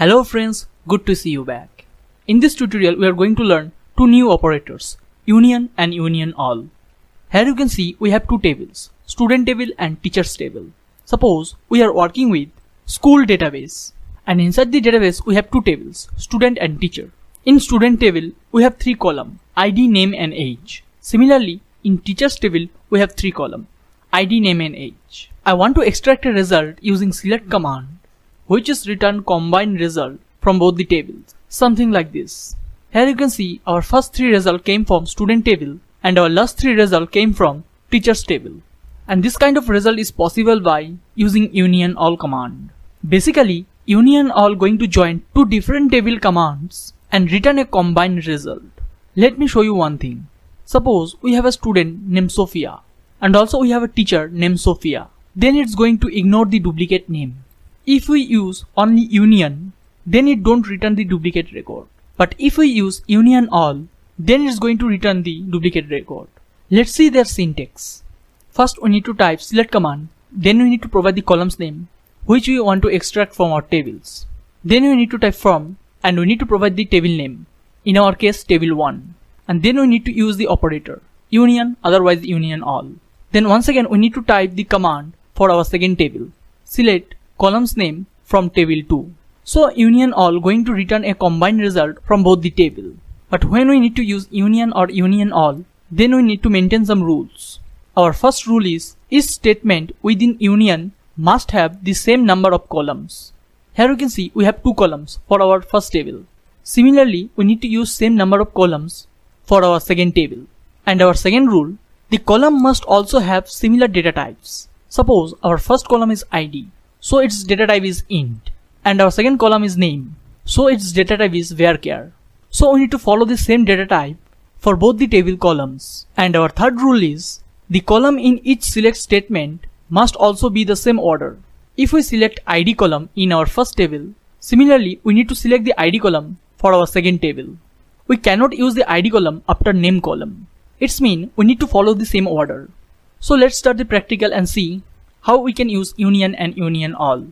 Hello friends, good to see you back. In this tutorial we are going to learn two new operators, union and union all. Here you can see we have two tables, student table and teachers table. Suppose we are working with school database and inside the database we have two tables, student and teacher. In student table we have three columns, ID, name and age. Similarly in teachers table we have three columns, ID, name and age. I want to extract a result using select command, which is return combined result from both the tables, something like this. Here you can see our first three results came from student table and our last three results came from teachers table. And this kind of result is possible by using union all command. Basically, union all going to join two different table commands and return a combined result. Let me show you one thing. Suppose we have a student named Sophia and also we have a teacher named Sophia. Then it's going to ignore the duplicate name. If we use only union, then it don't return the duplicate record. But if we use union all, then it's going to return the duplicate record. Let's see their syntax. First we need to type select command, then we need to provide the columns name which we want to extract from our tables. Then we need to type from and we need to provide the table name, in our case table 1. And then we need to use the operator, union, otherwise union all. Then once again we need to type the command for our second table, select columns name from table 2. So union all going to return a combined result from both the table. But when we need to use union or union all, then we need to maintain some rules. Our first rule is each statement within union must have the same number of columns. Here you can see we have two columns for our first table. Similarly, we need to use same number of columns for our second table. And our second rule, the column must also have similar data types. Suppose our first column is ID, so its data type is int, and our second column is name, so its data type is varchar. So we need to follow the same data type for both the table columns. And our third rule is the column in each select statement must also be the same order. If we select ID column in our first table, similarly we need to select the ID column for our second table. We cannot use the ID column after name column. It's mean we need to follow the same order. So let's start the practical and see how we can use union and union all.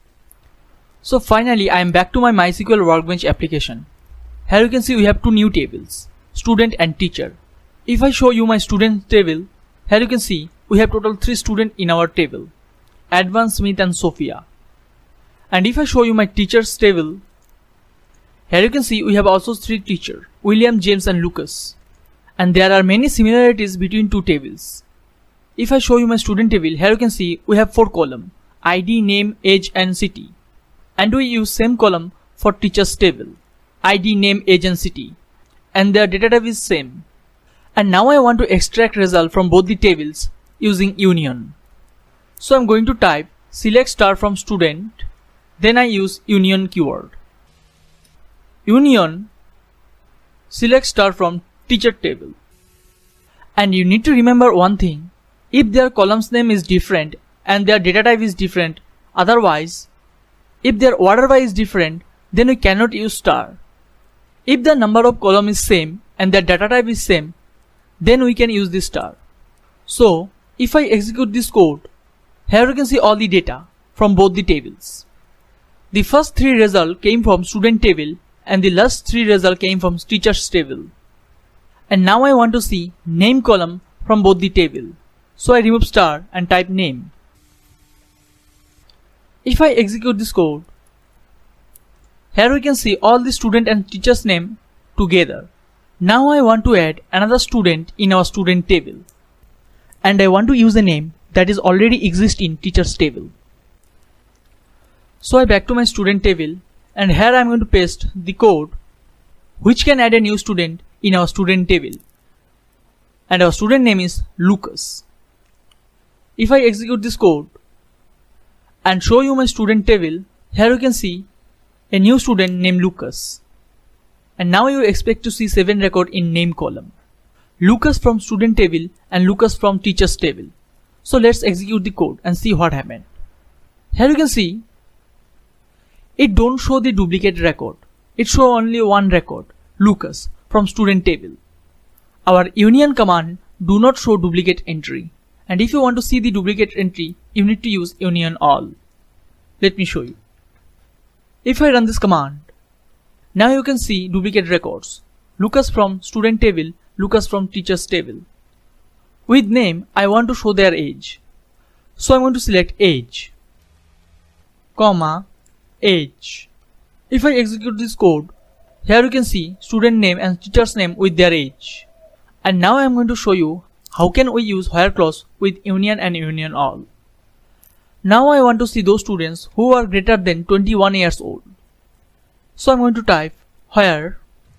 So finally I am back to my MySQL Workbench application. Here you can see we have two new tables, student and teacher. If I show you my student table, here you can see we have total 3 students in our table, Advan, Smith and Sophia. And if I show you my teachers table, here you can see we have also 3 teachers, William, James and Lucas. And there are many similarities between two tables. If I show you my student table, here you can see we have 4 columns, ID, name, age and city. And we use same column for teachers table, ID, name, age and city. And their data type is same. And now I want to extract result from both the tables using union. So I'm going to type select star from student, then I use union keyword. Union select star from teacher table. And you need to remember one thing. If their columns name is different and their data type is different, otherwise, if their order by is different, then we cannot use star. If the number of column is same and their data type is same, then we can use this star. So if I execute this code, here you can see all the data from both the tables. The first 3 results came from student table and the last 3 results came from teachers table. And now I want to see name column from both the table. So I remove star and type name. If I execute this code, here we can see all the student and teacher's name together. Now I want to add another student in our student table. And I want to use a name that is already exist in teacher's table. So I back to my student table and here I am going to paste the code which can add a new student in our student table. And our student name is Lucas. If I execute this code and show you my student table, here you can see a new student named Lucas. And now you expect to see 7 records in name column. Lucas from student table and Lucas from teachers table. So let's execute the code and see what happened. Here you can see it don't show the duplicate record. It show only one record, Lucas from student table. Our union command do not show duplicate entry. And if you want to see the duplicate entry, you need to use union all. Let me show you. If I run this command, now you can see duplicate records. Lucas from student table, Lucas from teachers table. With name, I want to show their age. So I'm going to select age, comma, age. If I execute this code, here you can see student name and teacher's name with their age. And now I'm going to show you how can we use where clause with union and union all. Now I want to see those students who are greater than 21 years old. So I'm going to type where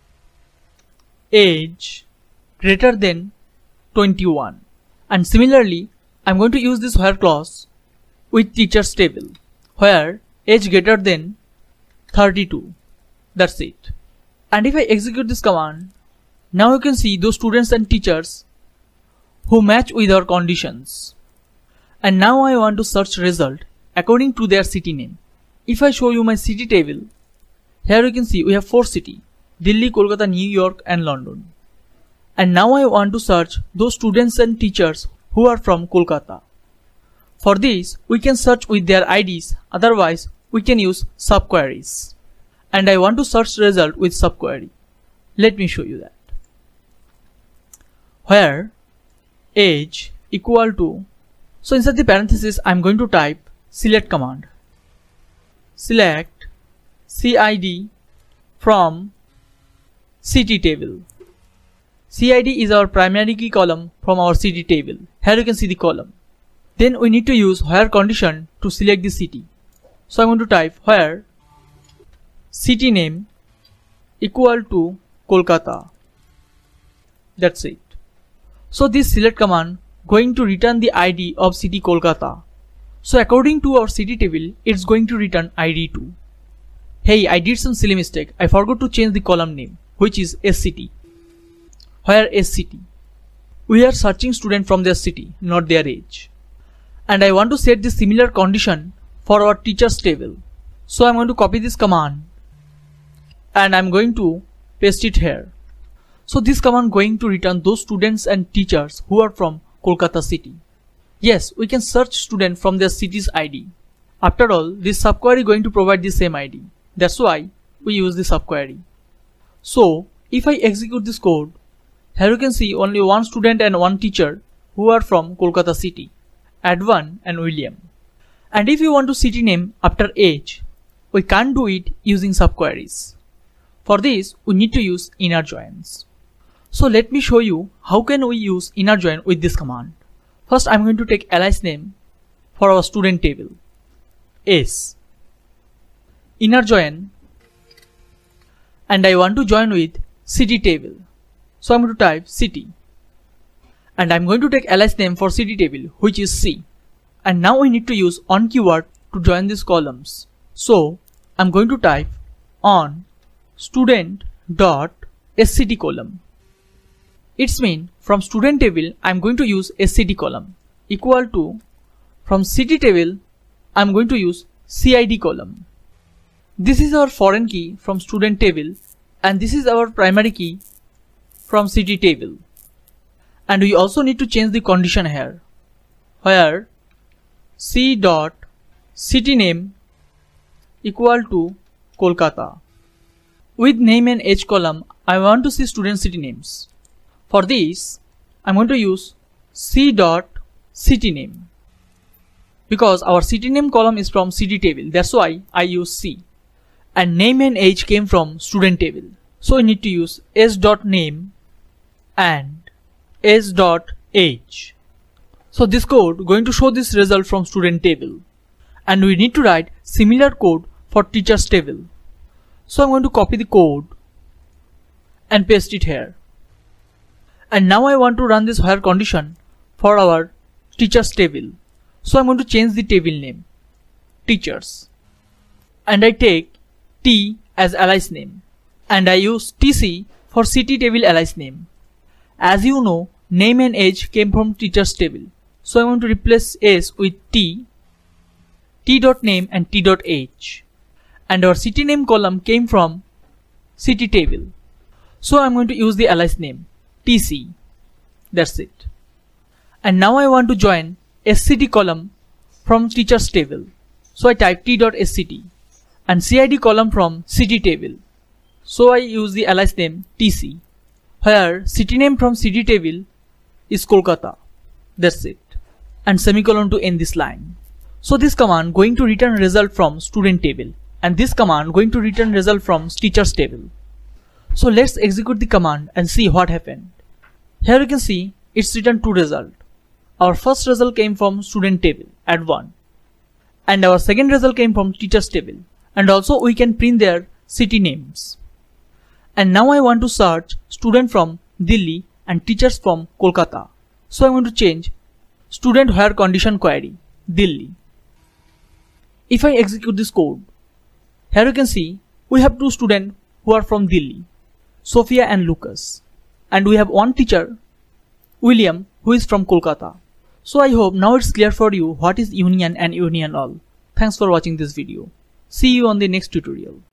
age greater than 21. And similarly, I'm going to use this where clause with teachers table where age greater than 32. That's it. And if I execute this command, now you can see those students and teachers who match with our conditions. And now I want to search result according to their city name. If I show you my city table, here you can see we have 4 cities: Delhi, Kolkata, New York and London. And now I want to search those students and teachers who are from Kolkata. For this, we can search with their IDs, otherwise we can use subqueries. And I want to search result with subquery. Let me show you that. Where age equal to, so inside the parenthesis I'm going to type select command. Select CID from city table. CID is our primary key column from our city table. Here you can see the column. Then we need to use where condition to select the city. So I'm going to type where city name equal to Kolkata. That's it. So this select command going to return the ID of city Kolkata. So according to our city table, it's going to return ID 2. Hey, I did some silly mistake. I forgot to change the column name, which is SCT. Where SCT? We are searching student from their city, not their age. And I want to set the similar condition for our teachers table. So I'm going to copy this command and I'm going to paste it here. So this command going to return those students and teachers who are from Kolkata city. Yes, we can search student from their city's ID. After all, this subquery going to provide the same ID. That's why we use the subquery. So if I execute this code, here you can see only one student and one teacher who are from Kolkata city, Advan and William. And if you want to city name after age, we can't do it using subqueries. For this, we need to use inner joins. So let me show you how can we use inner join with this command. First, I'm going to take alias name for our student table, S, inner join, and I want to join with city table. So I'm going to type city, and I'm going to take alias name for city table, which is C. And now we need to use on keyword to join these columns. So I'm going to type on student dot SCT column. It's mean from student table I'm going to use SCT column equal to from city table I'm going to use CID column. This is our foreign key from student table and this is our primary key from city table. And we also need to change the condition here where C dot city name equal to Kolkata. With name and age column I want to see student city names. For this, I'm going to use C dot city name because our city name column is from city table. That's why I use C. And name and age came from student table. So we need to use S dot name and S dot age. So this code going to show this result from student table. And we need to write similar code for teachers table. So I'm going to copy the code and paste it here. And now I want to run this where condition for our teachers table. So I'm going to change the table name, teachers. And I take T as alias name. And I use TC for city table alias name. As you know, name and age came from teachers table. So I'm going to replace S with T, T.name and T.age. And our city name column came from city table. So I'm going to use the alias name. TC. That's it. And now I want to join SCT column from teachers table. So I type T.sct and CID column from city table. So I use the alias name TC, where city name from city table is Kolkata. That's it. And semicolon to end this line. So this command going to return result from student table, and this command going to return result from teachers table. So let's execute the command and see what happened. Here you can see it's returned two results. Our first result came from student table at 1, and our second result came from teachers table, and also we can print their city names. And now I want to search student from Delhi and teachers from Kolkata. So I'm going to change student where condition query Delhi. If I execute this code, here you can see we have two students who are from Delhi, Sophia and Lucas, and we have one teacher, William, who is from Kolkata. So I hope now it's clear for you what is union and union all. Thanks for watching this video. See you on the next tutorial.